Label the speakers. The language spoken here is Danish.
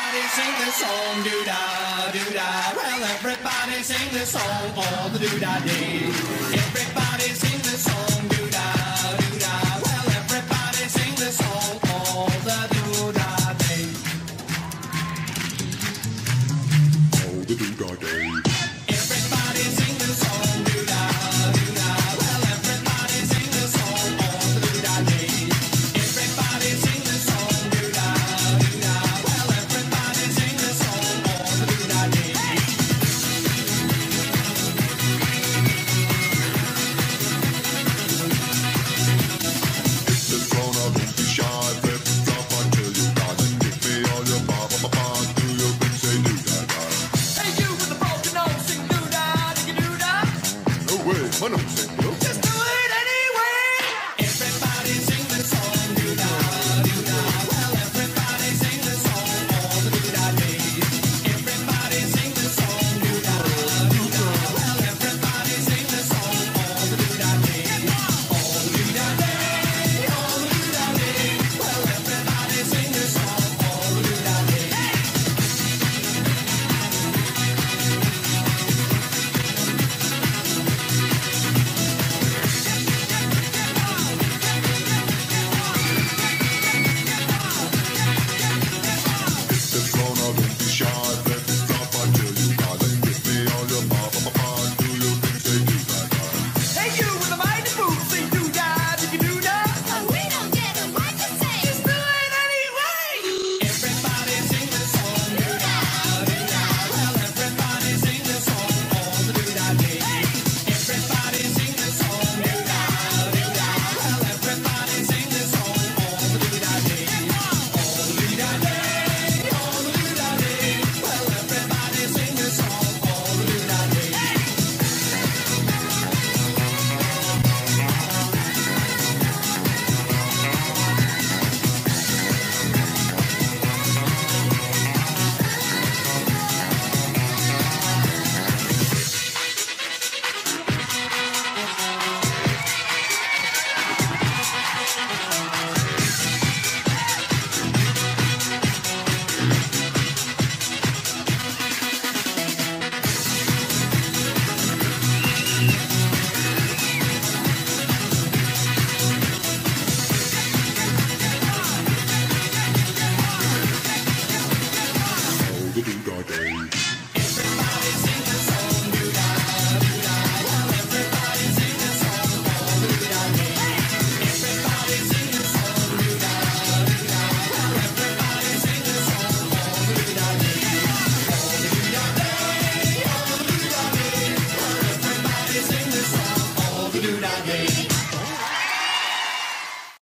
Speaker 1: everybody sing this song, DooDah, DooDah. Well, everybody sing this song all the DooDah day. Everybody sing this song, DooDah, DooDah. Well, everybody sing this song all the DooDah day.
Speaker 2: All the DooDah day.
Speaker 1: Everybody sing this song, DooDah, DooDah. Well, everybody sing this song all the DooDah day. Everybody sing this song, DooDah, DooDah. Well, everybody sing this song all the DooDah day.
Speaker 2: If the throne of don't be shy, flip flop until you got it. Give me all your ba ba ba ba. Do your thing, say DooDah.
Speaker 1: Hey, you with the broken nose, sing DooDah, diggy DooDah.
Speaker 2: No way, I don't sing no.
Speaker 1: Just do it anyway. Everybody sing this song, DooDah, DooDah. Well, everybody sing this song all the DooDah day. Everybody sing this song, DooDah, DooDah. Well, everybody sing this song all the DooDah day. All the DooDah day, all the DooDah day. Well, everybody sing this song all the DooDah day.
Speaker 2: If the throne of don't be shy, flip flop until you got it. Give me all your ba ba ba ba. Do your thing, say DooDah.
Speaker 1: Hey, you with the mighty boots, sing DooDah, diggy DooDah.
Speaker 3: Oh, we don't get a word to say.
Speaker 1: Just do it anyway. Everybody sing this song, DooDah, DooDah. Well, everybody sing this song all the DooDah day. Everybody sing this song, DooDah, DooDah. Well, everybody sing this song all the DooDah day. All the DooDah day, all the DooDah day. Well, everybody sing this song all the DooDah day.
Speaker 2: All the DooDah day.
Speaker 1: Everybody sing this song, DooDah, DooDah. Well, everybody sing this song all the DooDah day. Everybody sing this song, DooDah, DooDah. Well, everybody sing this song all the DooDah day. All the DooDah day, all the DooDah day. Well, everybody sing this song all the DooDah day.